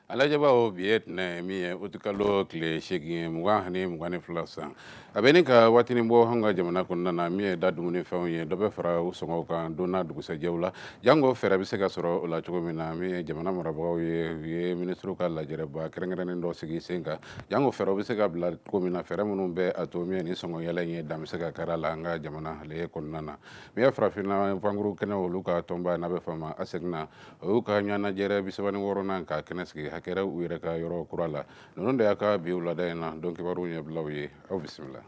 Alajaba o biet na mi utikalo kle shegi mwahani mwani flasa abeni ka watini bo hanga jamana kunna na mi da dumuni fawye dobe fara usongo kan dona dugusa jawla jango fera bise ka soro la chugo mina mi jamana marabo ye ministru ka la jereba kerengere ndo sigi senga jango fera bise ka bla ko mina fera munum be atomi ni songo yala nye dam se ka karala nga jamana le kunna na mi fara fina panguru kena oluka tomba na be fama asegna o ka nyana jere bise wani worona ka keneski hakera uire ka yoro kurala nonon de aka biula dena donc baru nya blawi au bismillah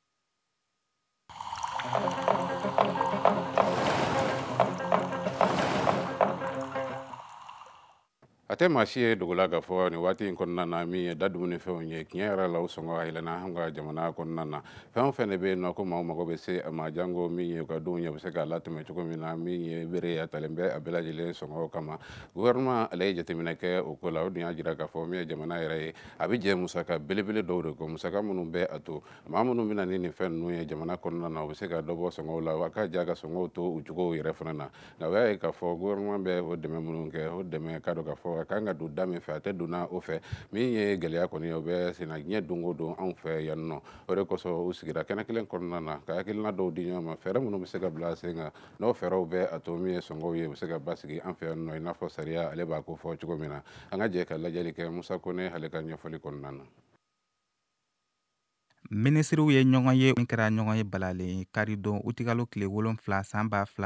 ate mashi dugula ga fo ni wati in konna na mi dadu ni fe onye kinyara la usongo ile na hanga jamana konna na fe fe ne be no ko ma ko be se ma jango mi ye ka dunya be se ka latu me ko mi na mi ye bere ya talembe abela jile songo kama gouvernement ale jete mi ke o ko la dunya jira ka fo mi jamana ire abi je musaka belebele do ko musaka munu be ato ma munu mi na ni fe no ye jamana konna na be se ka dobo songo la waka jaga songo to ujugo ire fana na we ka fo gouvernement be o de me munu ke o de me ka do ka fo kanga du dami fe ate duna o fe mi ye gɛlɛya kɔni o bɛ sina ɲɛ dongo don anw fɛ yan nɔ o de kosɔn u sigira kɛnɛ kelen kɔnɔna na ka hakilina dɔw di ɲɔgɔn ma fɛɛrɛ minnu bɛ se ka bila sen kan n'o fɛɛrɛw bɛ a to min ye sɔngɔw ye u bɛ se ka basigi an fɛ yan nɔ i n'a fɔ sariya ale b'a ko fɔ cogo min na an ka jɛ ka lajɛli kɛ musa kone ale ka ɲɛfɔli kɔnɔna na minisiriw ye ɲɔgɔn ye min kɛra ɲɔgɔn ye balalen karidon utigalo tile 7 san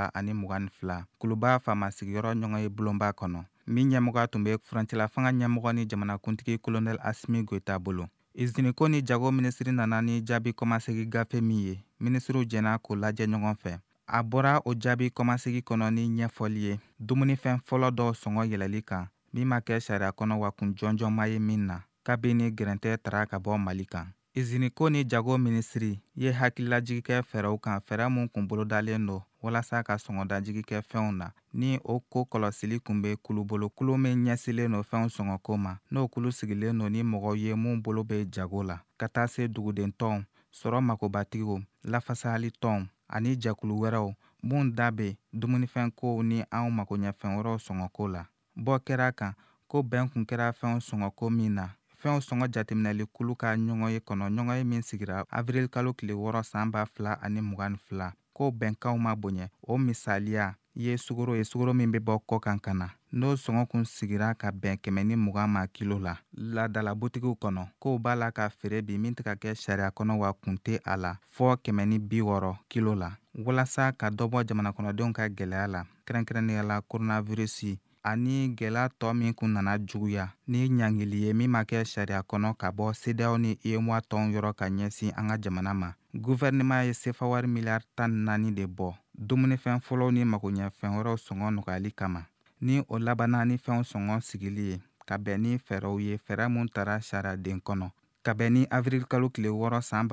2022 kuluba faama sigiyɔrɔ ɲɔgɔn ye bulonba kɔnɔ min ɲɛmɔgɔ tun bɛ furancɛla fanga ɲɛmɔgɔ ni jamanakuntigi kolonɛl asimi goyita bolo iziniko ni jago minisiri nana ni jaabi kɔmasegi gafe min ye minisiriw jɛna k'o lajɛ ɲɔgɔn fɛ a bɔra o jaabi kɔmasegi kɔnɔ ni ɲɛfɔli ye dumunifɛn fɔlɔ dɔw sɔngɔ yɛlɛli kan min ma kɛ sariya kɔnɔ wa kun jɔnjɔnma ye min na kabini gɛrɛntɛ tara ka bɔ mali kan iziniko ni jago minisiri ye hakililajigi kɛ fɛɛrɛw kan fɛɛrɛ mun kun bolodalen do walasa ka sɔngɔdajigi kɛ fɛnw na ni o ko kɔlɔsili kun be kulu bolo kulu min ɲɛsilen no fɛnw sɔngɔko ma n'o kulu sigilen no ni mɔgɔw ye mun bolo be jago la ka taa se duguden tɔnw sɔrɔ makobatigiw lafasali tɔnw ani jɛkulu wɛrɛw mun da be dumunifɛnkow ni anw makoɲɛfɛn wɛrɛw sɔngɔko la bɔ kɛra kan ko bɛn kun kɛra fɛnw sɔngɔko min na fɛnw sɔngɔ jateminɛli kulu ka ɲɔgɔn ye kɔnɔ ɲɔgɔn ye min sigira avril kalo tile 6 san 2022 ko bɛnkanw ma bonɲɛ o misaliya ye sugoro min be bɔ kɔ kan ka na n'o sɔngɔ kun sigira ka bɛn 120 ma kilo la ladala butigiw kɔnɔ k'o b'a la ka feere bi min tɛ ka kɛ sariya kɔnɔ wa kun tɛ a la fɔ 160 kilo la walasa ka dɔbɔ jamanakɔnɔdenw ka gɛlɛya la kɛrɛnkɛrɛnnenya la koronavirusi ani gɛlɛya tɔ min kun nana juguya ni ɲangili ye min ma kɛ sariya kɔnɔ ka bɔ CEDEAO ni UEMOA tɔnw yɔrɔ ka ɲɛsin an ka jamana ma guvɛrɛnɛman ye sefa wari miliyari 14 de bɔ dumunifɛn fɔlɔw ni makoɲɛfɛn wɛrɛw sɔngɔ nɔgɔyali kama ni o labanna ni fɛnw sɔngɔ sigili ye ka bɛn ni fɛɛrɛw ye fɛɛrɛ mun tara sariyaden kɔnɔ ka bɛn ni avril kalo tile 6 san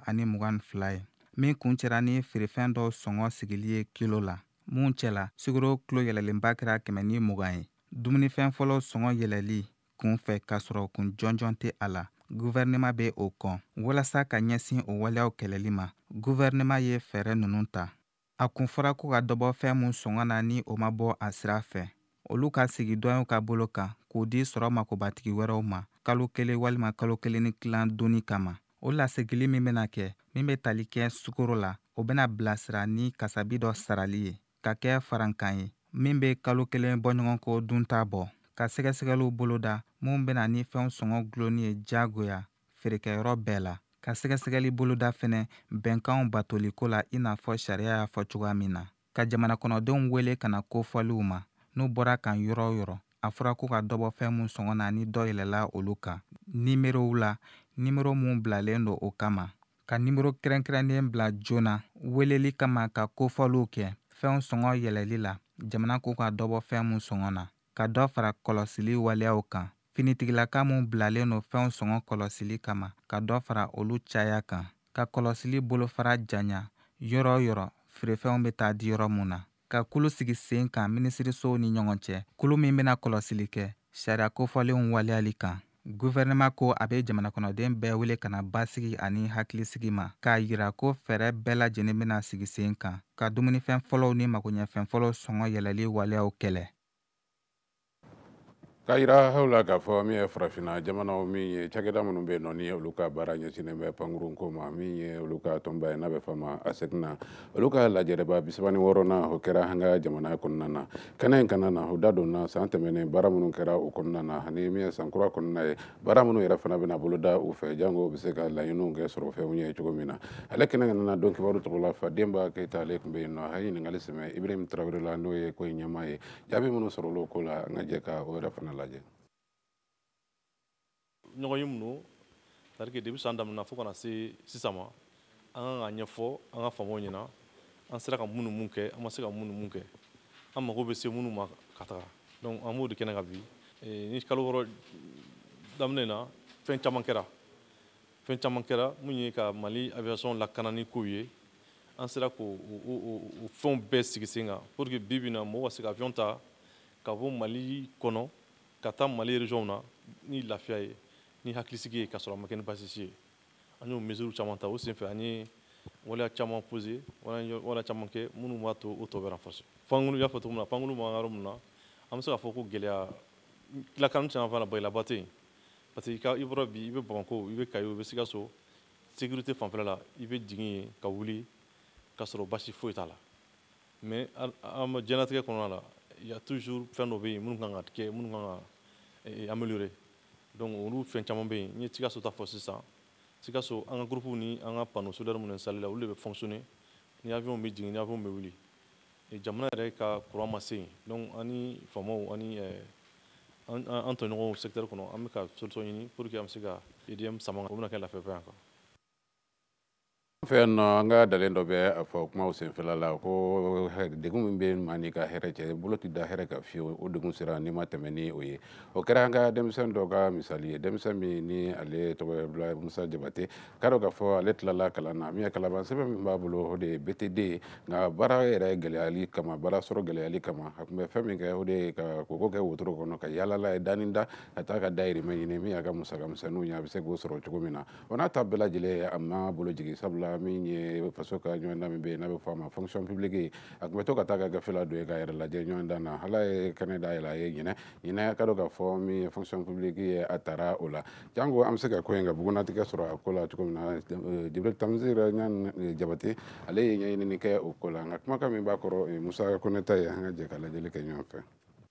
2022 ye min kun cɛra ni feerefɛn dɔw sɔngɔ sigili ye kilo la mun cɛla sugaro kilo yɛlɛlenba kɛra 120 ye dumunifɛn fɔlɔ sɔngɔ yɛlɛli kun fɛ k'a sɔrɔ kun jɔnjɔn tɛ a la guvɛrɛnɛman be o kɔn walasa ka ɲɛsin o waleyaw kɛlɛli ma guvɛrɛnɛman ye fɛɛrɛ nunu ta a kun fɔra ko ka dɔbɔ fɛn mun sɔngɔ na ni o ma bɔ a sira fɛ olu ka sigi dɔnw ka bolo kan k'o di sɔrɔ makobatigi wɛrɛw ma kalo kelen walima kalo kelen ni tilan donni kama o lasegili min bena kɛ min be tali kɛ sugoro la o bena bilasira ni kasabi dɔ sarali ye ka kɛ farankan ye min be kalo kelen bɔɲɔgɔnko dunta bɔ ka sɛgɛsɛgɛliw boloda mun bena ni fɛnw sɔngɔ gulonni ye jagoya feerekɛyɔrɔ bɛɛ la ka sɛgɛsɛgɛli boloda fɛnɛ bɛnkanw batoliko la i n'a fɔ sariya y'a fɔ cogoya min na ka jamanakɔnɔdenw wele ka na kofɔliw ma n'u bɔra kan yɔrɔ o yɔrɔ a fɔra ko ka dɔbɔ fɛn mun sɔngɔ na ni dɔ yɛlɛla olu kan nimerow la nimero mun bilalen do o kama ka nimero kɛrɛnkɛrɛnnen bila joona weleli kama ka kofɔliw kɛ fɛnw sɔngɔ yɛlɛli la jamana ko ka dɔbɔ fɛn mun sɔngɔ na ka dɔ fara kɔlɔsili waleyaw kan finitigilaka mun bilalen no fɛnw sɔngɔ kɔlɔsili kama ka dɔ fara olu caya kan ka kɔlɔsili bolofara janya yɔrɔ o yɔrɔ feerefɛnw be taa di yɔrɔ mun na ka kulu sigi sen kan minisirisow ni ɲɔgɔn cɛ kulu min bena kɔlɔsili kɛ sariya kofɔlenw waleyali kan guvɛrɛnɛman ko a be jamanakɔnɔden bɛɛ wele ka na basigi ani hakilisigi ma k'a yira ko fɛɛrɛ bɛɛ lajɛlen bena sigi sen kan ka dumunifɛn fɔlɔw ni makoɲɛfɛn fɔlɔw sɔngɔ yɛlɛli waleyaw kɛlɛ K'a yira hawla k'a fɔ min ye farafinna jamanaw min ye cakɛda minnu bɛ yen nɔ ni olu ka baara ɲɛsinnen bɛ pankurun ko ma min ye olu ka tɔnba ye n'a bɛ fɔ ma ASECNA olu ka lajɛrɛba 36nan o kɛra an ka jamana kɔnɔna na kɛnɛ in kana na o da donna san tɛmɛnen baara minnu kɛra o kɔnɔna na ani min ye san kura kɔnɔna ye baara minnu yɛrɛ fana bɛna boloda u fɛ jango u bɛ se ka laɲiniw kɛ sɔrɔ fɛnw ye cogo min na ale kɛnɛ kana na don kibaru tɔgɔ la Fadenba Keyita ale tun bɛ yen nɔ a ye ɲininkali sɛmɛ Ibrahim Tarawele la n'o ye ko in ɲɛmaa ye jaabi minnu sɔrɔ o ko la an ka jɛ ka o yɛrɛ fana lajɛ. ɲɔgɔn ye minnu c'est à dire que depuis san daminɛna fo kana se sisan ma an kan ka ɲɛfɔ an ka faamaw ɲɛna an sera ka mun ni mun kɛ an ma se ka mun ni mun kɛ an mago bɛ se minnu ma ka taga donc an b'o de kɛnɛ kan bi ni kalo wɔɔrɔ daminɛ na fɛn caman kɛra mun ye ka Mali aviation lakana ni kow ye an sera k'o fɛnw bɛɛ sigi sen kan pour que bi bi in na mɔgɔw ka se ka avion ta ka bɔ Mali kɔnɔ ka taa Mali région na ni lafiya ye ni hakilisigi ye ka sɔrɔ a ma kɛ ni basisi ye an y'o mesures caman ta o senfɛ an ye waleya caman posé waleya caman kɛ minnu b'a to o tɔ bɛ renforcer pankuru y'a fɔ cogo min na pankuru b'an ka yɔrɔ min na an bɛ se k'a fɔ ko gɛlɛya tilakani caman fana bagɛlɛyaba tɛ yen parce que i bɔra bi i bɛ Bamako i bɛ Kayo i bɛ Sikaso sécurité fanfɛla la i bɛ jigin yen ka wuli ka sɔrɔ basi foyi t'a la mais an ka diɲɛlatigɛ kɔnɔna la il y a toujours fɛn dɔ bɛ yen minnu kan ka kɛ minnu kan ka améliorer donc olu fɛn caman bɛ yen n ye Sikaso ta fɔ sisan Sikaso an ka groupe ni an ka panneau solaire minnu installé la olu de bɛ fonctionner ni avion bɛ jigin ni avion bɛ wuli jamana yɛrɛ ka courant ma se yen donc an ni faamaw ani an tɔɲɔgɔnw secteur kɔnɔ an bɛ ka solution ɲini pour que an bɛ se ka EDM sama o bɛna kɛ lafiyaba ye quoi. Fɛ yan nɔ an ka dalen dɔ bɛ a fɔ kumaw senfɛla la ko degun min bɛ maa n'i ka hɛrɛ cɛ bolo tɛ da hɛrɛ kan fiyewu o degun sera n'i ma tɛmɛ ni o ye o kɛra an ka denmisɛn dɔ ka misali ye denmisɛn min ni ale tɔgɔ ye Abdulaye Musa Jabate k'a dɔn k'a fɔ ale tilala kalan na min ye kalaban sɛbɛn min b'a bolo o de ye BTD ye nka baara yɛrɛ gɛlɛyali kama baara sɔrɔ gɛlɛyali kama a tun bɛ fɛn min kɛ o de ye ka koko kɛ wotoro kɔnɔ ka yaalala ye dani da ka taa ka dayirimɛ ɲini min y'a ka musaka misɛnninw ye a bɛ se k'o sɔrɔ cogo min na o n'a ta bɛɛ lajɛlen a ma bolo jigin sabula min ye faso ka ɲɔgɔndan min bɛ yen n'a bɛ fɔ a ma fonction publique a tun bɛ to ka taa ka gafe la don ye k'a yɛrɛ lajɛ ɲɔgɔndan na ala ye kɛnɛ da yɛlɛ a ye ɲinɛ ka dɔn k'a fɔ min ye fonction publique ye a taara o la jango an bɛ se ka ko in ka bugunatigɛ sɔrɔ a ko la cogo min na Jibril Tamsir Jabate ale ye ɲɛɲinini kɛ o ko la nka kumakan min b'a kɔrɔ Musa Koneta ye an ka jɛ ka lajɛli kɛ ɲɔgɔn fɛ.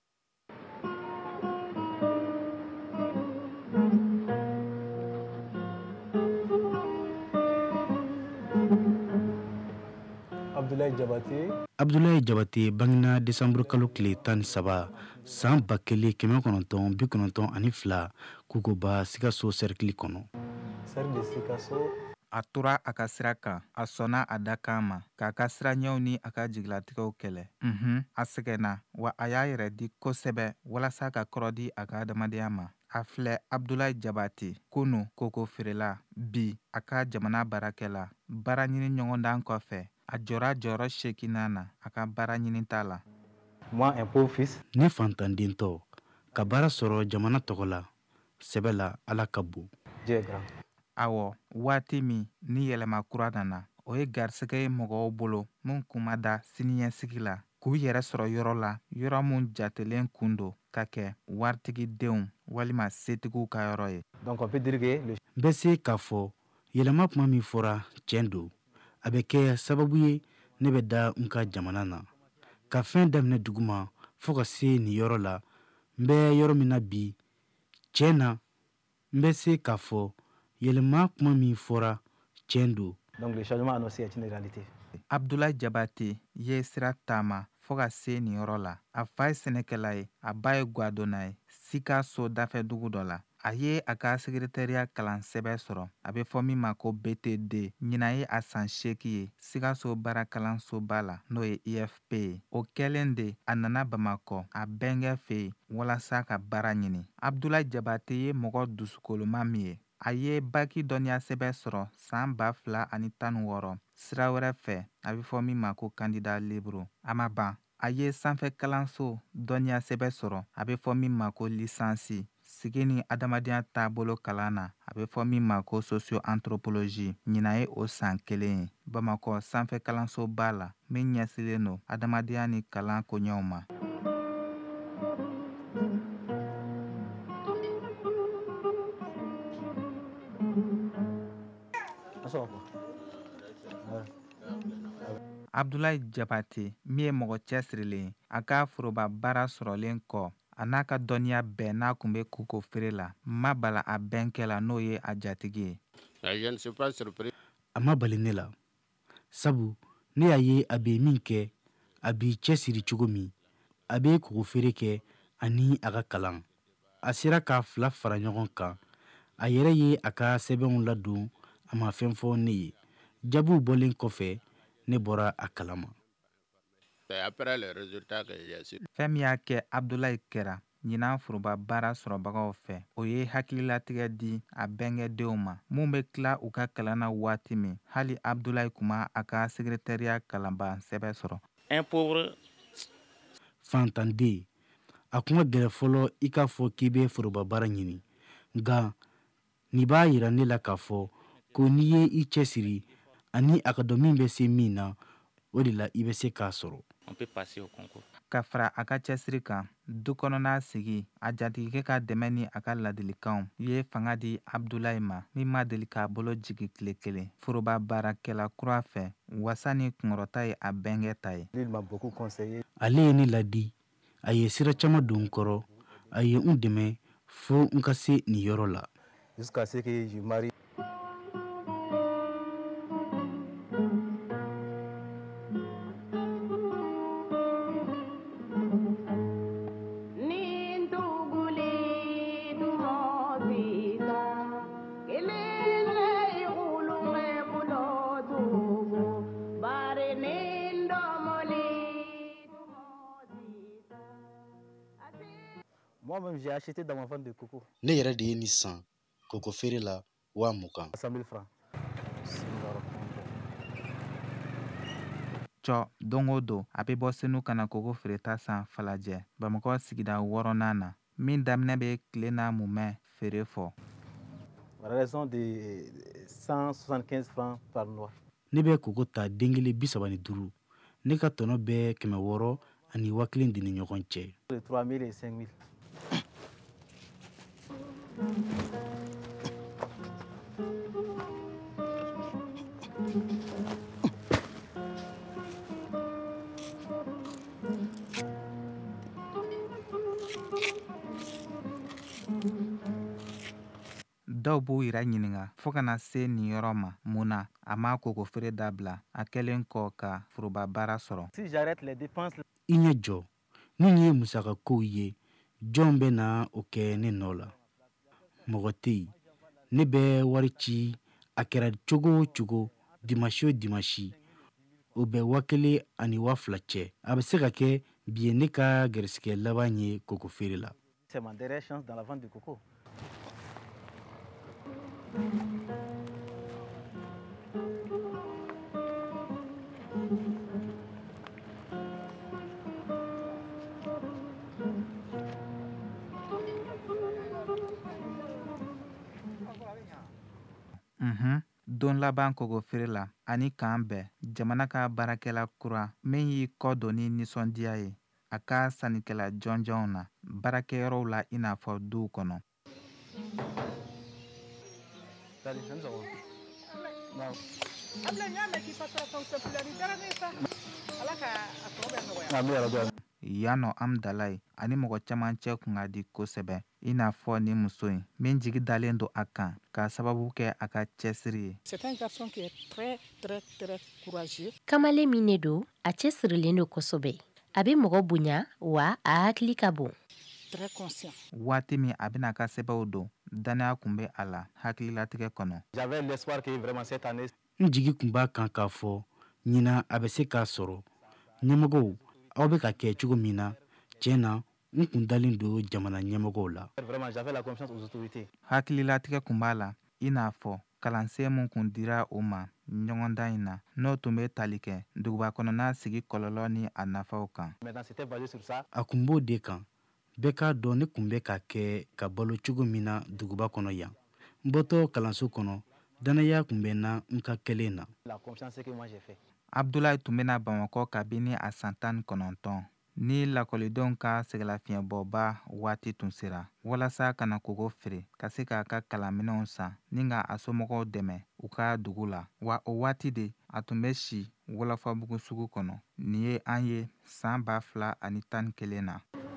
Abdoulaye Jabate bangena décembre kalo tile 13 san 1992 Kukoba Sikaso cercle kɔnɔ. a tora a ka sira kan a sɔnna a dakan ma k'a ka siraɲɛw ni a ka jigilatigɛw kɛlɛ a sɛgɛnna wa a y'a yɛrɛ di kosɛbɛ walasa ka kɔrɔ di a ka adamadenya ma a filɛ Abdoulaye Jabate kunu koko feerela bi a ka jamana baarakɛla baara ɲini ɲɔgɔndan kɔfɛ a jɔra jɔyɔrɔ 8nan na a ka baara ɲinita la. Ne fantandentɔ ka baara sɔrɔ jamana tɔgɔ la sɛbɛ la ala ka bon. awɔ waati min ni yɛlɛma kura nana o ye garisɛgɛ ye mɔgɔw bolo mun kun ma da siniɲɛsigi la k'u yɛrɛ sɔrɔ yɔrɔ la yɔrɔ mun jatelen kun don ka kɛ waritigidenw walima setigiw ka yɔrɔ ye. n bɛ se k'a fɔ yɛlɛma kuma min fɔra tiɲɛ don a bɛ kɛ sababu ye ne bɛ da n ka jamana na ka fɛn daminɛ duguma fɔɔ ka se nin yɔrɔ la n bɛ yɔrɔ min na bi tiɲɛ na n bɛ se k'a fɔ yɛlɛma kuma min fɔra tiɲɛ don. Abdoulaye Jabate ye sira taama fɔɔ ka se nin yɔrɔ la a fa ye sɛnɛkɛla ye a ba ye gwadonna ye Sikaso dafɛ dugu dɔ la a ye a ka secrétariat kalan sɛbɛn sɔrɔ a bɛ fɔ min ma ko BTD ɲinan ye a san 8 ye Sikaso baara kalansoba la n'o ye IFP ye o kɛlen de a nana Bamakɔ a bɛnkɛ fɛ yen walasa ka baara ɲini Abdoulaye Jabate ye mɔgɔ dusukoloma min ye a ye baki dɔnniya sɛbɛn sɔrɔ san 2016 sira wɛrɛ fɛ a bɛ fɔ min ma ko candidat libre a ma ban a ye sanfɛ kalanso dɔnniya sɛbɛn sɔrɔ a bɛ fɔ min ma ko lisansi sigi ni adamadenya taabolo kalan na a bɛ fɔ min ma ko socio-anthropologie ɲinan ye o san 1 ye Bamakɔ sanfɛ kalansoba la min ɲɛsilen don adamadenya ni kalan koɲɛw ma. Abdoulaye Jabate min ye mɔgɔ cɛsirilen a ka foroba baara sɔrɔlen kɔ a n'a ka dɔnniya bɛɛ n'a kun bɛ koko feere la ma bala a bɛnkɛ la n'o ye a jatigi ye. A ma bali ne la sabu ne y'a ye a bɛ min kɛ a b'i cɛsiri cogo min a bɛ koko feere kɛ ani a ka kalan a sera k'a fila fara ɲɔgɔn kan a yɛrɛ ye a ka sɛbɛnw ladon a ma fɛn fɔ ne ye jaabiw bɔlen kɔfɛ ne bɔra a kalama. Fɛn min y'a kɛ Abdoulaye kɛra ɲinan foroba baara sɔrɔbagaw fɛ o ye hakililatigɛ di a bɛnkɛdenw ma mun bɛ tila u ka kalan na waati min hali Abdoulaye kuma a ka secrétariat kalanban sɛbɛn sɔrɔ. Fantanden a kuma gɛrɛ fɔlɔ i k'a fɔ k'i bɛ foroba baara ɲini nka nin b'a yira ne la k'a fɔ ko n'i ye i cɛsiri ani a ka dɔn min bɛ se min na o de la i bɛ se k'a sɔrɔ. Ka fara a ka cɛsiri kan du kɔnɔna sigi a jatigikɛ ka dɛmɛ ni a ka ladilikanw ye fanga di Abdoulaye ma min ma deli k'a bolo jigi tile kelen foroba baarakɛla kura fɛ wasa ni kunkɔrɔta ye a bɛnkɛ ta ye. Ale ye ne ladi a ye sira caman don n kɔrɔ a ye n dɛmɛ fo n ka se nin yɔrɔ la. Ne yɛrɛ de ye nin san koko feere la 20,000 francs. Cɔ don o don a bɛ bɔ senu kana koko feereta san Falajɛ Bamakɔ sigida 6nan na min daminɛ bɛ tile n'a mumɛ feere fɔ. Ne bɛ koko ta den kelen 35 ne ka tɔnɔ bɛ 600 ani 1,000 de ni ɲɔgɔn cɛ. Dɔw b'u yɛrɛ ɲininga fɔɔ kana se nin yɔrɔ ma mun na a ma koko feere dabila a kɛlen kɔ ka foroba baara sɔrɔ. I ɲɛ jɔ ni ye musaka kow ye jɔn bɛ na o kɛ ne nɔ la mɔgɔ tɛ yen ne bɛ wari ci a kɛra cogo o cogo dimanche o dimanche o bɛ 1,000 ani 2,000 cɛ a bɛ se ka kɛ bi ye ne ka gɛrɛsigɛ laban ye koko feere la. Don laban koko feere la ani k'an bɛɛ jamana ka baarakɛla kura min y'i kɔ don ni nisɔndiya ye a ka sannikɛla jɔnjɔnw na baarakɛyɔrɔw la i n'a fɔ duw kɔnɔ. Yannɔ Amdalaye ani mɔgɔ caman cɛ kun ka di kosɛbɛ i n'a fɔ ni muso in min jigi dalen don a kan k'a sababu kɛ a ka cɛsiri ye. Kamalen min ne don a cɛsirilen don kosɛbɛ a bɛ mɔgɔ bonya wa a hakili ka bon. Waati min a bɛna ka sɛbɛnw don danaya kun bɛ a la hakililatigɛ kɔnɔ. N jigi kun b'a kan k'a fɔ ɲina a bɛ se k'a sɔrɔ ɲɛmɔgɔw aw bɛ ka kɛ cogo min na tiɲɛ na n kun dalen don jamana ɲɛmɔgɔw la. Hakililatigɛ kun b'a la i n'a fɔ kalansen min kun dira o ma ɲɔgɔndan in na n'o tun bɛ tali kɛ duguba kɔnɔna sigi kɔlɔlɔ ni a nafaw kan. A kun b'o de kan bɛɛ k'a dɔn ne kun bɛ ka kɛ ka balo cogo min na duguba kɔnɔ yan n bɔtɔ kalanso kɔnɔ danaya kun bɛ na n ka kɛlen na. Abdoulaye tun bɛna Bamakɔ kabini a san 19 ni lakɔlidenw ka sɛgɛlafiɲɛbɔba waati tun sera walasa kana kogo feere ka se k'a ka kalanminɛnw san ni ka a somɔgɔw dɛmɛ u ka dugu la wa o waati de a tun bɛ si wɔlɔfɔbugu sugu kɔnɔ. Nin ye an ye san 2011 na.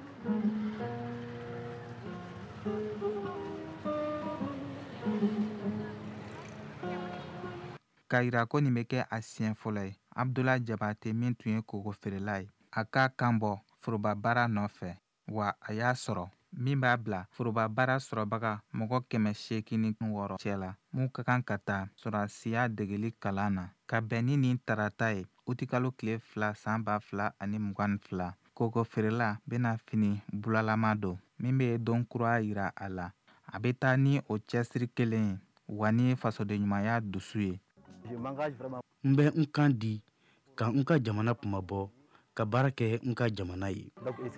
K'a yira ko nin bɛ kɛ a siɲɛ fɔlɔ ye, Abdulayi Jabate min tun ye kogo feerela ye a ka kan bɔ foroba baara nɔfɛ wa a y'a sɔrɔ, min b'a bila foroba baara sɔrɔbaga mɔgɔ 806 cɛ la mun ka kan ka taa sɔrɔsiya degeli kalan na ka bɛn ni nin tarata ye utikalo tile 2 san 2022. Kogo feerela bɛna fini bulalama don min bɛ don kura yira a la. A bɛ taa ni o cɛsiri kelen ye wa ni fasodenɲumanya dusu ye. N bɛ n kan di ka n ka jamana kumabɔ ka baara kɛ n ka jamana ye.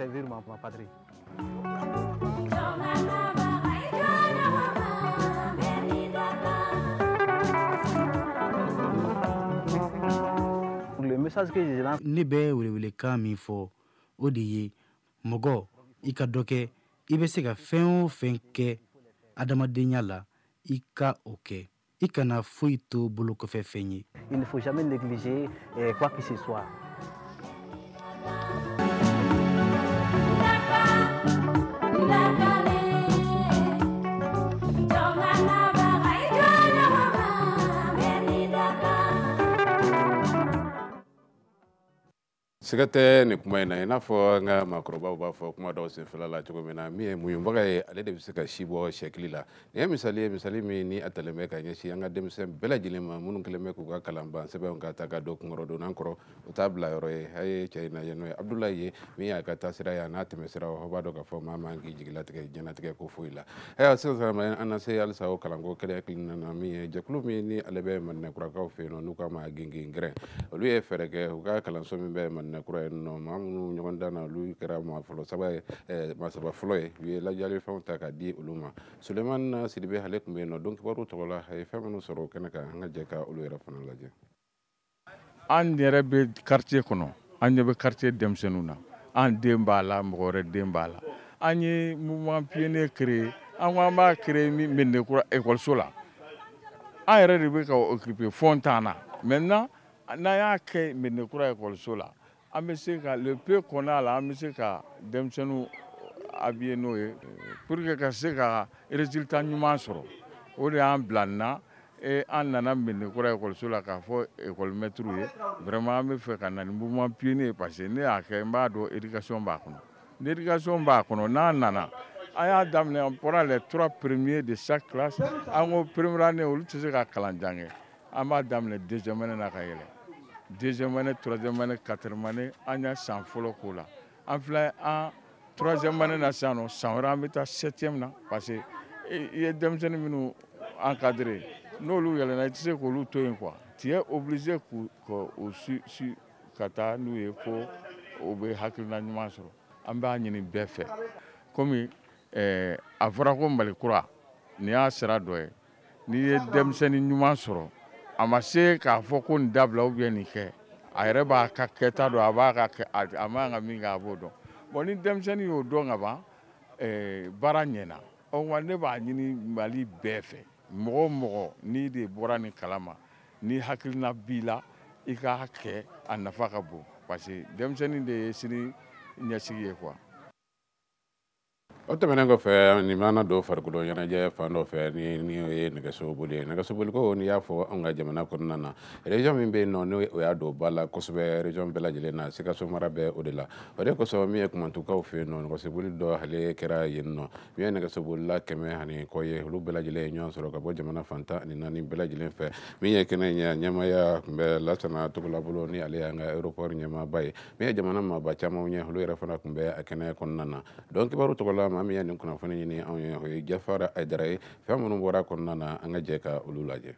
Ne bɛ welewelekan min fɔ o de ye mɔgɔ i ka dɔ kɛ i bɛ se ka fɛn o fɛn kɛ adamadenya la i ka o kɛ. I kana foyi to bolo kɔfɛ fɛn ye. Il ne faut jamais négliger quoi que ce soit. Siga tɛ nin kuma in na i n'a fɔ an ka maakɔrɔbaw b'a fɔ kuma dɔw senfɛla la cogo min na min ye muɲubaga ye ale de bɛ se ka si bɔ sɛkili la. Nin ye misali min ni a talen bɛ ka ɲɛsin an ka denmisɛn bɛɛ lajɛlen ma minnu kɛlen bɛ k'u ka kalan ban sɛbɛnw ka ta ka don kunkɔrɔdonnan kɔrɔ u t'a bila yɔrɔ ye. A ye cɛ in lajɛ n'o ye Abdulayi ye min y'a ka taasira ye a n'a tɛmɛsira o b'a dɔn k'a fɔ maa man k'i jigilatigɛ diɲɛnatigɛ ko foyi la. Sisan an na se halisa o kalanko kɛnɛ hakilina na min ye jɛkulu min ni ale bɛ Manɛnkurakaw fɛ yen nɔ n'u k'a ma gingin gɛrɛn olu ye fɛɛrɛ kɛ u ka kalanso min bɛ Manɛnkura yen nɔ maa minnu ɲɔgɔn dan na olu kɛra maa saba fɔlɔ ye u ye lajɛli fɛnw ta k'a di olu ma. Sulemani Sidibe ale tun bɛ yen nɔ donc kibaru tɔgɔ la a ye fɛn minnu sɔrɔ o kɛnɛ kan an ka jɛ ka olu yɛrɛ fana lajɛ. An yɛrɛ bɛ quartier kɔnɔ an ɲɛ bɛ quartier denmisɛnninw na an den b'a la mɔgɔ wɛrɛ den b'a la an ye mouvement pionnier créé an ko an b'a créé Manɛnkura école la an yɛrɛ de bɛ ka occuper fond t'an na maintenant n'an y'a kɛ Manɛnkura école la an bɛ se ka le peu qu'on a la an bɛ se ka denmisɛnninw habiller n'o ye pour que ka se ka résultat ɲuman sɔrɔ o de y'an bila nin na an nana Manɛnkura école la k'a fɔ école maître ye vraiment an bɛ fɛ ka na ni mouvement pionnier parce que ne y'a kɛ n b'a dɔn éducation b'a kɔnɔ ni éducation b'a kɔnɔ n'an nana an y'a daminɛ on prend les 3 premiers de chaque classe an ko première année olu tɛ se ka kalan jan kɛ an b'a daminɛ deuxième année na ka yɛlɛ deuxième année troisième année quatrième année an y'a san fɔlɔ k'o la an filɛ an troisième année na sisan nɔ san wɛrɛ an bɛ taa septième na parce que i ye denmisɛnnin minnu encadré n'olu yɛlɛnna i tɛ se k'olu to yen quoi tu es obligé k'u su ka taa n'u ye fo u bɛ hakilina ɲuman sɔrɔ an b'a ɲini bɛɛ fɛ komi a fɔra ko Malikura nin y'a sira dɔ ye n'i ye denmisɛnnin ɲuman sɔrɔ a ma se k'a fɔ ko nin dabila ou bien nin kɛ a yɛrɛ b'a ka kɛta dɔn a b'a ka kɛ a man ka min kɛ a b'o dɔn bon ni denmisɛnnin y'o dɔn ka ban baara ɲɛna wa ne b'a ɲini Mali bɛɛ fɛ mɔgɔ o mɔgɔ n'i de bɔra nin kalama ni hakilina b'i la i k'a kɛ a nafa ka bon parce que denmisɛnnin de ye sini ɲɛsigi ye quoi. O tɛmɛnen kɔfɛ nin mana don farikolo ɲɛnajɛ fan dɔ fɛ ni ye nɛgɛsoboli ye nɛgɛsoboli ko n'i y'a fɔ anw ka jamana kɔnɔna na région min bɛ yen nɔ n'o y'a don ba la kosɛbɛ région bɛɛ lajɛlen na Sikaso mara bɛ o de la o de kosɔn min ye Kumantukaw fɛ yen nɔ nɛgɛsoboli dɔ ale kɛra yen nɔ min ye nɛgɛsobolila 100 ani kɔ ye olu bɛɛ lajɛlen ye ɲɔgɔn sɔrɔ ka bɔ jamana fantan ani 4 bɛɛ lajɛlen fɛ min ye kɛnɛ ɲɛmaaya tun bɛ Lasana Togola bolo ni ale y'an ka aéroport ɲɛmaaba ye min ye jamana maaba camanw ye olu yɛrɛ fana tun bɛ a kɛnɛ kɔnɔna na donc kibaru tɔgɔ la maa min ye nin kunnafoni ɲini anw ye o ye Jafara Aidara ye fɛn minnu bɔra kɔnɔna na an ka jɛ ka olu lajɛ.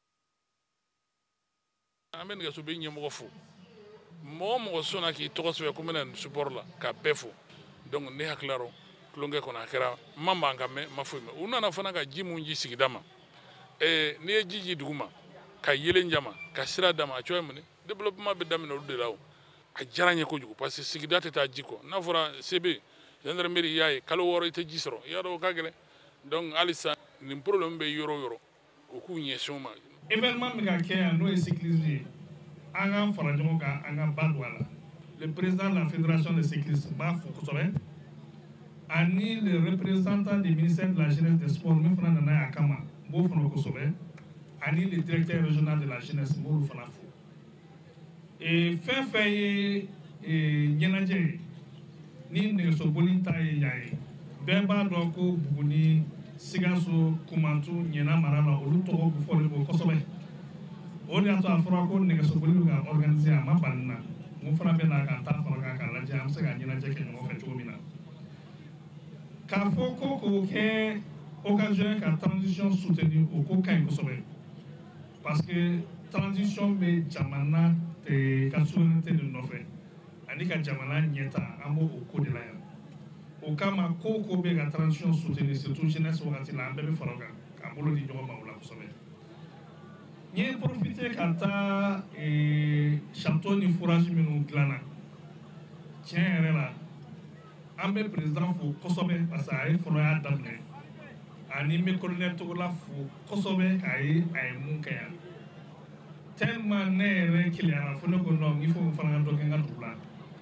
An bɛ nɛgɛso bɛ ɲɛmɔgɔ fo mɔgɔ mɔgɔ sɔnna k'i tɔgɔ sɛbɛn ko n bɛna nin support la ka bɛɛ fo donc ne hakilila rɔ tulonkɛ kɔnɔ a kɛra n ma mankan mɛn n ma foyi mɛn u nana fana ka ji mun ji sigida ma n'i ye ji dugu ma ka yelen jama ka sira d'a ma a cogoya ye mun ye développement bɛ daminɛ olu de la o a diyara n ye kojugu parce que sigida tɛ taa ji kɔ n'a fɔra sebe gendarmerie y'a ye kalo 6 i tɛ ji sɔrɔ i y'a dɔn o ka gɛlɛn donc halisa nin problème bɛ yɔrɔ o yɔrɔ u k'u ɲɛsin o ma. événement min ka kɛ yan n'o ye cyclisme ye an ka fara ɲɔgɔn kan an ka ba don a la le président de la fédération de cyclisme b'a fo kosɛbɛ ani le représentant du ministère de la jeunesse des sports min fana nana y'a kama n b'o fana kosɛbɛ ani le directeur régional de la jeunesse n b'olu fana fo fɛn fɛn ye ɲɛnajɛ ye ni nɛgɛsoboli ta ye yan ye bɛɛ b'a dɔn ko Buguni Sikaso Kumantu Ɲɛna mara la olu tɔgɔ fɔlen don kosɛbɛ o de y'a to a fɔra ko nɛgɛsoboli bɛ ka organiser a ma ban nin na mun fana bɛ na ka taa fara kan k'a lajɛ an bɛ se ka ɲɛnajɛ kɛ ɲɔgɔn fɛ cogo min na k'a fɔ ko k'o kɛ occasion ka transition soutenir o ko ka ɲi kosɛbɛ parce que transition bɛ jamana ka souveraineté de nɔfɛ ani ka jamana ɲɛta an b'o ko de la yan o kama ko bɛ ka transition soutenir surtout jeunesse wagati la an bɛɛ bɛ fara o kan k'an bolo di ɲɔgɔn ma o la kosɛbɛ n ye profiter ka taa château ni fourrage minnu dilanna tiɲɛ yɛrɛ la an bɛ président fo kosɛbɛ parce que a ye fɔlɔ y'a daminɛ ani n bɛ colonel Togola fo kosɛbɛ a ye mun kɛ yan tellement ne yɛrɛ keleyara fo ne ko non il faut n fana ka dɔ kɛ n ka dugu la.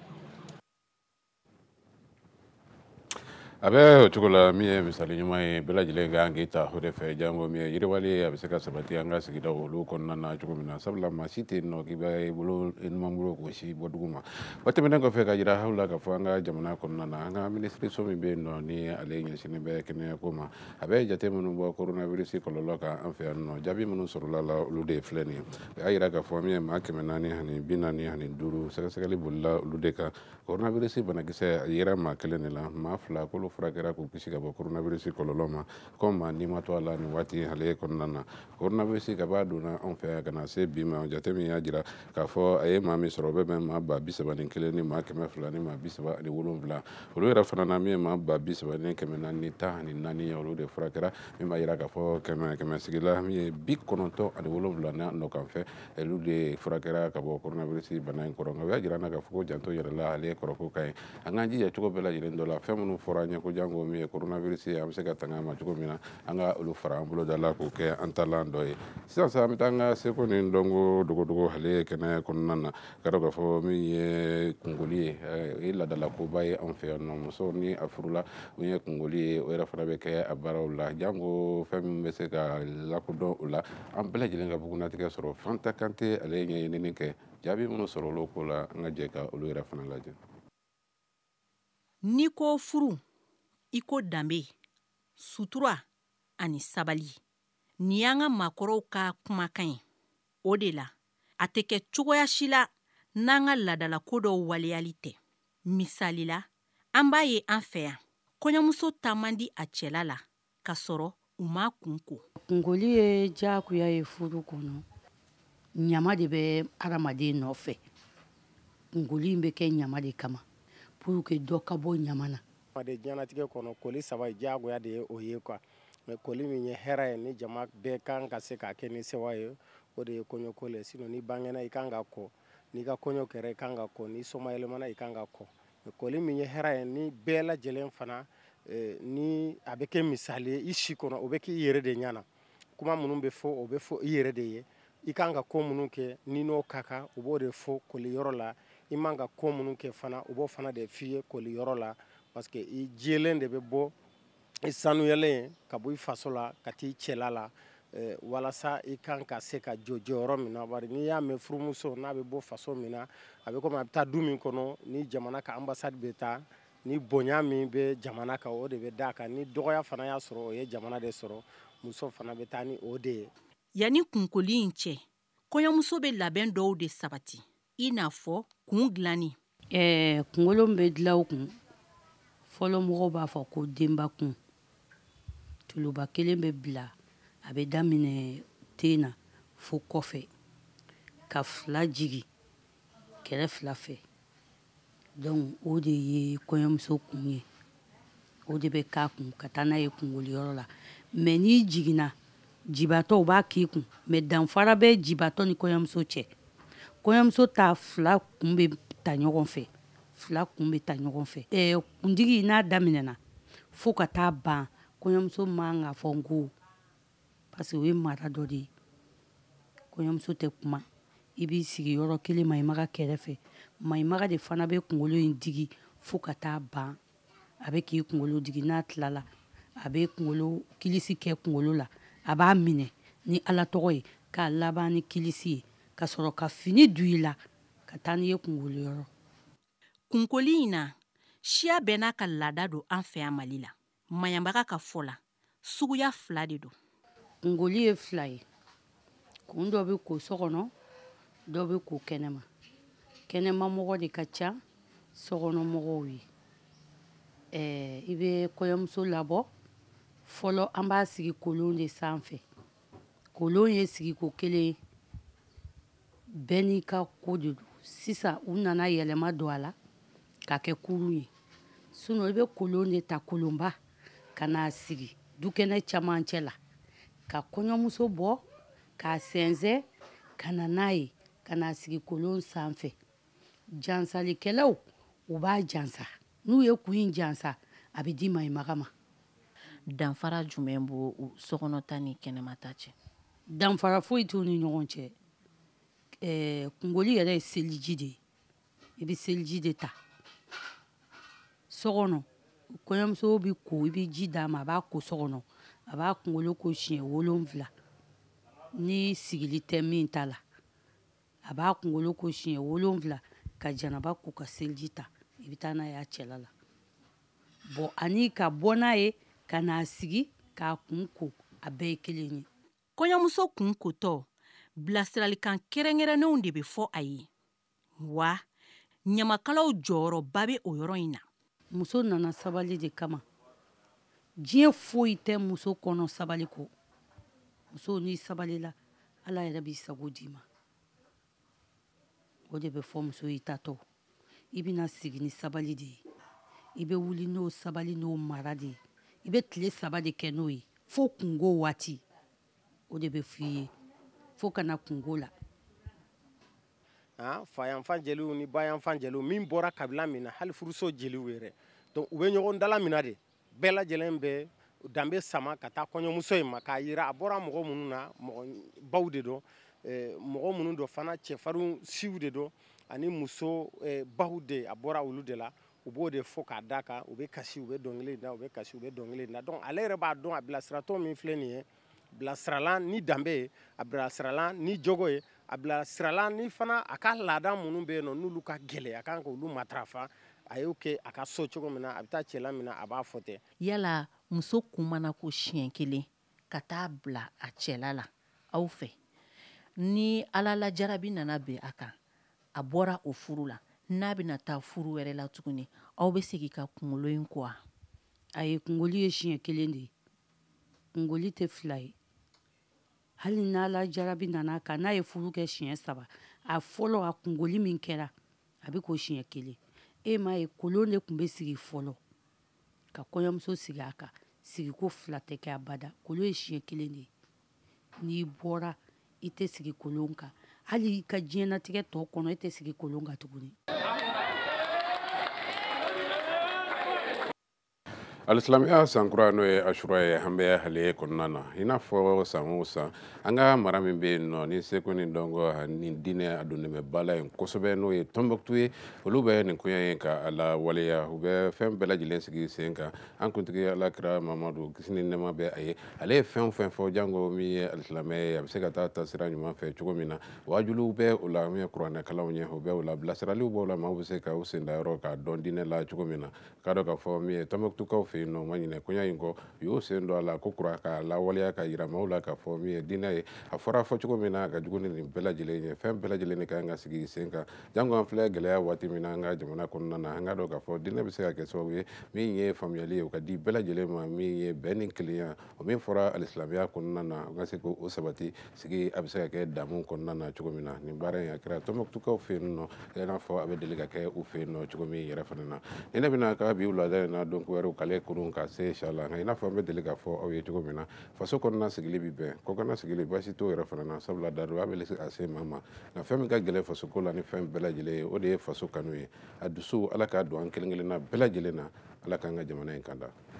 a bɛ o cogo la min ye misali ɲuman ye bɛɛ lajɛlen kan k'i ta o de fɛ jango min ye yiriwali a bɛ se ka sabati an ka sigida olu kɔnɔna na cogo min na sabula maa si tɛ yen nɔ k'i bɛ bolo ɲuman bolo gosi bɔ dugu ma o tɛmɛnen kɔfɛ ka yira aw la k'a fɔ an ka jamana kɔnɔna na an ka minisiriso min bɛ yen nɔ ni ale ɲɛsinnen bɛ kɛnɛyako ma a bɛ jate minnu bɔ coronavirus kɔlɔlɔ kan an fɛ yan nɔ jaabi minnu sɔrɔla la olu de filɛ nin ye o y'a yira k'a fɔ min ye maa 440 ani 45 sɛgɛsɛgɛli bolila olu de kan coronavirus banakisɛ a yera maa 1 de la maa 2 k'olu furakɛra k'u kisi ka bɔ coronavirus kɔlɔlɔ ma comme maa n'i ma to a la nin waati ale kɔnɔna na coronavirus ka b'a donna anw fɛ yan ka na se bi ma jate min y'a jira k'a fɔ a ye maa min sɔrɔ o bɛ bɛn maa 31 ni maa 200 ni maa 37 olu yɛrɛ fana na min ye maa 30 ni 414 ye olu de furakɛra min b'a jira k'a fɔ 100 sigila min ye 97 na nɔ kan fɛ olu de furakɛra ka bɔ coronavirus bana in kɔrɔ nka o y'a jira an na k'a fɔ ko janto yɛrɛ la ale kɔrɔko ka ɲi an k'an jija cogo bɛɛ lajɛlen dɔ la fɛn minnu fɔra an ɲɛ ko jango min ye coronavirus ye an bɛ se ka tanga ma cogo min na an ka olu fara an bolo da la k'o kɛ an talan dɔ ye sisan an bɛ taa an ka seko ni dɔnko dogodogo ale kɛnɛ kɔnɔna na ka dɔn k'a fɔ min ye kungoli ye o ye ladalakoba ye anw fɛ yan nɔ muso ni a furula min ye kungoli ye o yɛrɛ fana bɛ kɛ a baaraw la jango fɛn min bɛ se ka lakodɔn o la an bɛɛ lajɛlen ka bugunatigɛ sɔrɔ Fanta Kante ale ye ɲɛɲinini kɛ jaabi minnu sɔrɔ olu ko la an ka jɛ ka olu yɛrɛ fana lajɛ. N'i ko furu i ko danbe sutura ani sabali ni y'an ka maakɔrɔw ka kumakan ye o de la a tɛ kɛ cogoya si la n'an ka ladalako dɔw waleyali tɛ misali la an b'a ye an fɛ yan kɔɲɔmuso ta man di a cɛla la ka sɔrɔ u ma kun ko. Kungoli ye diyagoya ye furu kɔnɔ ɲama de bɛ adamaden nɔfɛ kungoli in bɛ kɛ ɲama de kama pour que dɔ ka bɔ ɲama na. de diɲɛnatigɛ kɔnɔ koli saba ye diyagoya de ye o ye quoi mais koli min ye hɛrɛ ye ni jama bɛɛ kan ka se k'a kɛ ni sewa ye o de ye kɔɲɔko le sinon ni bangena i kan ka kɔ n'i ka kɔɲɔ kɛra i kan ka kɔ ni soma yɛlɛmana i kan ka kɔ mais koli min ye hɛrɛ ye ni bɛɛ lajɛlen fana ni a bɛ kɛ misali ye i si kɔnɔ o bɛ k'i yɛrɛ de ɲɛna kuma minnu bɛ fɔ o bɛ fɔ i yɛrɛ de ye i kan ka ko minnu kɛ ni n'o ka kan o b'o de fɔ koliyɔrɔ la i man ka ko minnu kɛ fana o b'o fana de f'i ye koliyɔrɔ la parce que i jɛlen de bɛ bɔ i sanuyalen ka bɔ i faso la ka t'i cɛla la walasa i kan ka se ka jɔ jɔyɔrɔ min na bari n'i y'a mɛn furumuso n'a bɛ bɔ faso min na a bɛ komi a bɛ taa du min kɔnɔ ni jamana ka ambassade bɛ taa ni bonya min bɛ jamana kan o de bɛ d'a kan ni dɔgɔya fana y'a sɔrɔ o ye jamana de sɔrɔ muso fana bɛ taa ni o de ye. yanni kunkoli in cɛ kɔɲɔmuso bɛ labɛn dɔw de sabati i n'a fɔ kun dilanni. kunkolo bɛ dilan o kun fɔlɔ mɔgɔw b'a fɔ ko denba kun tuluba kelen bɛ bila a bɛ daminɛ ten na fo kɔfɛ ka fila jigi kɛrɛ fila fɛ donc o de ye kɔɲɔmuso kun ye o de bɛ k'a kun ka taa n'a ye kunkoliyɔrɔ la mais n'i jiginna jibatɔw b'a k'i kun mais danfara bɛ jibatɔ ni kɔɲɔmuso cɛ kɔɲɔmuso ta fila kun bɛ ta ɲɔgɔn fɛ fila kun bɛ ta ɲɔgɔn fɛ kuntigi n'a daminɛna fo ka taa ban kɔɲɔmuso man ka fɔ n ko parce que o ye mara dɔ de ye kɔɲɔmuso tɛ kuma i b'i sigi yɔrɔ kelen maɲimaga kɛrɛfɛ maɲimaga de fana bɛ kunkolo in digi fo ka taa ban a bɛ k'i kunkolo digi n'a tilala a bɛ kunkolo kilisi kɛ kunkolo la a b'a minɛ ni ala tɔgɔ ye k'a laban ni kilisi ye ka sɔrɔ ka fini don i la ka taa n'i ye kunkolo yɔrɔ. kunkoli in na siya bɛɛ n'a ka laada don an fɛ yan Mali la maɲabaga ka fɔ la suguya fila de don. kunkoli ye fila ye kun dɔ bɛ ko so kɔnɔ dɔ bɛ ko kɛnɛma kɛnɛmamɔgɔ de ka ca sokɔnɔmɔgɔw ye i bɛ kɔɲɔmuso labɔ fɔlɔ an b'a sigi kolon de sanfɛ kolon ye sigiko kelen ye bɛɛ n'i ka ko de don sisan u nana yɛlɛma don a la ka kɛ kurun ye sinon i bɛ kolon de ta kolonba ka n'a sigi dukɛnɛ camancɛ la ka kɔɲɔmuso bɔ k'a sɛnsɛn ka na n'a ye ka n'a sigi kolon sanfɛ jansalikɛlaw u b'a jansa n'u ye kun in jansa a bɛ di maɲimaga ma. danfara jumɛn b'o sokɔnɔta ni kɛnɛmata cɛ? danfara foyi t'u ni ɲɔgɔn cɛ kunkoli yɛrɛ ye seliji de ye i bɛ seliji de ta so kɔnɔ kɔɲɔmuso bɛ ko i bɛ ji d'a ma a b'a ko so kɔnɔ a b'a kunkolo ko siɲɛ 7 ni sigili tɛ min ta la a b'a kunkolo ko siɲɛ 7 ka janaba ko ka seliji ta i bɛ taa n'a ye a cɛla la bɔn ani ka bɔ n'a ye ka n'a sigi k'a kun ko a bɛɛ ye kelen ye. kɔɲɔmuso kun kotɔ bilasiralikan kɛrɛnkɛrɛnnenw de bɛ fɔ a ye wa ɲamakalaw jɔyɔrɔba bɛ o yɔrɔ in na. muso nana sabali de kama diɲɛ foyi tɛ muso kɔnɔ sabali kɔ muso n'i sabalila ala yɛrɛ b'i sago d'i ma o de bɛ fɔ muso y'i tatɔ i bɛna sigi ni sabali de ye i bɛ wuli n'o sabali n'o mara de ye i bɛ tile 3 de kɛ n'o ye fo kungo waati o de bɛ f'i ye fo ka na kungo la. fayanfan jeliw ni bayanfan jeliw min bɔra kabila min na hali furuso jeliw yɛrɛ donc u bɛ ɲɔgɔn dala mina de bɛɛ lajɛlen bɛ danbe sama ka taa kɔɲɔmuso in ma k'a yira a bɔra mɔgɔ minnu na mɔgɔ baw de don mɔgɔ minnu don fana cɛfarinw siw de don ani muso baw de a bɔra olu de la u b'o de fɔ k'a da kan u bɛ kasi u bɛ dɔnkili da u bɛ kasi u bɛ dɔnkili da donc ale yɛrɛ b'a dɔn a bilasirato min filɛ nin ye bilasiralan ni danbe ye a bilasiralan ni jogo ye a bilasiralan ni fana a ka laada minnu bɛ yen nɔ n'olu ka gɛlɛ a kan k'olu matarafa a y'o kɛ a ka so cogo min na a bɛ taa cɛla min na a b'a fɔ tɛ. yala muso kun mana ko siɲɛ kelen ka taa bila a cɛla la aw fɛ ni ala la jarabi nana bɛn a kan a bɔra o furu la n'a bɛna taa furu wɛrɛ la tuguni aw bɛ segin ka kunkolo in kɔ wa? a ye kunkoli ye siɲɛ kelen de ye kunkoli tɛ fila ye hali n'ala jarabi nana kan n'a ye furu kɛ siɲɛ 3 a fɔlɔ a kunkoli min kɛra a bɛ k'o siɲɛ kelen e m'a ye kolon de tun bɛ sigi fɔlɔ ka kɔɲɔmuso sigi a kan sigiko 2 tɛ kɛ abada kolon ye siɲɛ kelen de ye n'i bɔra i tɛ sigi kolon kan hali i ka diɲɛlatigɛ tɔ kɔnɔ i tɛ sigi kolon kan tuguni. Alisilamiya sankura n'o ye Ashura ye an bɛ hale kɔnɔna na i n'a fɔ san o san an ka mara min bɛ yen nɔ ni seko ni dɔnko ni diinɛ a donnen bɛ ba la yen kosɛbɛ n'o ye Tɔnbɔkutu ye olu bɛ nin koɲɛ in ka a lawaleya u bɛ fɛn bɛɛ lajɛlen sigi sen kan an kuntigi Alakira Mamadu kisi ni nɛɛma bɛ a ye ale ye fɛn o fɛn fɔ jango min ye alisilamɛ ye a bɛ se ka taa sira ɲuman fɛ cogo min na wajuliw bɛ o la min ye kuranɛkalanw ye o bɛ o la bilasiraliw b'o la maaw bɛ se ka u sen da yɔrɔ k'a dɔn diinɛ la cogo min na k'a dɔn k'a fɔ min ye Tɔnbɔkutukaw fɛ yen nɔ ma ɲinɛ koɲɛ in kɔ u y'o sen don a la ko kura ka lawaleya ka yira maaw la k'a fɔ min ye diinɛ ye a fɔra fɔ cogo min na ka jugu ni nin bɛɛ lajɛlen ye fɛn bɛɛ lajɛlen de kan ka sigi sen kan jango an filɛ gɛlɛya waati min na an ka jamana kɔnɔna na an ka dɔn k'a fɔ diinɛ bɛ se ka kɛ sababu ye min ye faamuyali ye o ka di bɛɛ lajɛlen ma min ye bɛn ni kelenya o min fɔra alisilamɛya kɔnɔna na an ka se k'o sabati sigi a bɛ se ka kɛ damu kɔnɔna na cogo min na nin baara in a kɛra Tɔnbɔkutukaw fɛ yen nɔ i n'a fɔ a bɛ deli ka kɛ u fɛ yen nɔ cogo min yɛrɛ fana na ni ne bɛna ka bi wulada in na donc wɛrɛw k'ale kurun ka se inshallah nka i n'a fɔ an bɛ deli k'a fɔ aw ye cogo min na faso kɔnɔna sigili bi bɛn kɔkɔnɔ sigili basi t'o yɛrɛ fana na sabula daruya bɛ a se maa ma nka fɛn min ka gɛlɛn fasoko la ni fɛn bɛɛ lajɛlen ye o de ye faso kanu ye a dusu ala k'a don an kelen kelenna bɛɛ lajɛlen na ala k'an ka jamana in kanda